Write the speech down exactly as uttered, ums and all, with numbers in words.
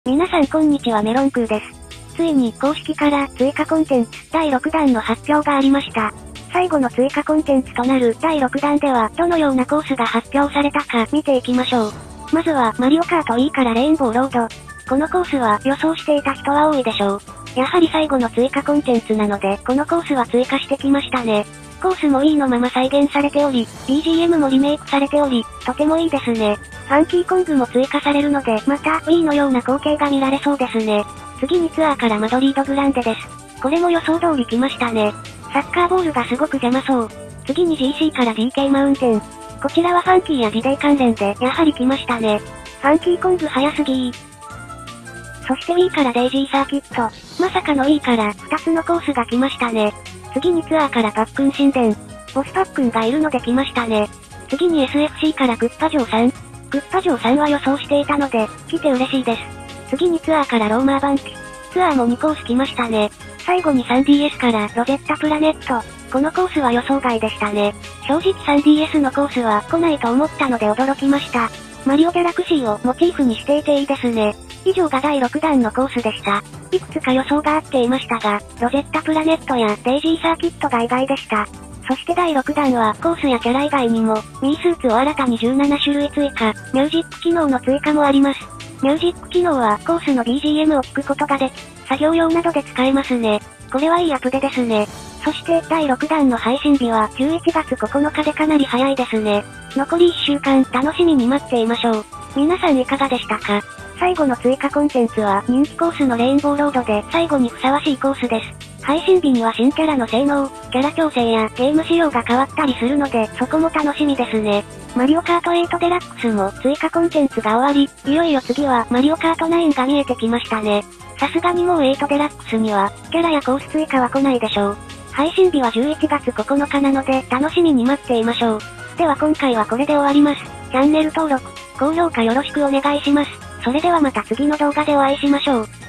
皆さんこんにちは、メロンクーです。ついに公式から追加コンテンツだいろくだんの発表がありました。最後の追加コンテンツとなるだいろくだんではどのようなコースが発表されたか見ていきましょう。まずはマリオカート イー からレインボーロード。このコースは予想していた人は多いでしょう。やはり最後の追加コンテンツなのでこのコースは追加してきましたね。コースも イー のまま再現されており、ビージーエム もリメイクされており、とてもいいですね。ファンキーコングも追加されるので、また Wii のような光景が見られそうですね。次にツアーからマドリードグランデです。これも予想通り来ましたね。サッカーボールがすごく邪魔そう。次に ジーシー から ディーケー マウンテン。こちらはファンキーやリレー関連で、やはり来ましたね。ファンキーコング早すぎー。そして Wii からデイジーサーキット。まさかの Wii からふたつのコースが来ましたね。次にツアーからパックン神殿。ボスパックンがいるので来ましたね。次に エスエフシー からクッパ城さん。クッパ城さんは予想していたので、来て嬉しいです。次にツアーからローマーバンキ。ツアーもにコース来ましたね。最後に スリーディーエス からロゼッタプラネット。このコースは予想外でしたね。正直 スリーディーエス のコースは来ないと思ったので驚きました。マリオギャラクシーをモチーフにしていていいですね。以上がだいろくだんのコースでした。いくつか予想が合っていましたが、ロゼッタプラネットやデイジーサーキットが意外でした。そしてだいろくだんはコースやキャラ以外にも、ミースーツを新たにじゅうななしゅるい追加、ミュージック機能の追加もあります。ミュージック機能はコースの ビージーエム を聞くことができ、作業用などで使えますね。これはいいアップデですね。そしてだいろくだんの配信日はじゅういちがつここのかでかなり早いですね。残りいっしゅうかん楽しみに待っていましょう。皆さんいかがでしたか？最後の追加コンテンツは人気コースのレインボーロードで最後にふさわしいコースです。配信日には新キャラの性能、キャラ調整やゲーム仕様が変わったりするのでそこも楽しみですね。マリオカートエイトデラックスも追加コンテンツが終わり、いよいよ次はマリオカートナインが見えてきましたね。さすがにもうエイトデラックスにはキャラやコース追加は来ないでしょう。配信日はじゅういちがつここのかなので楽しみに待っていましょう。では今回はこれで終わります。チャンネル登録、高評価よろしくお願いします。それではまた次の動画でお会いしましょう。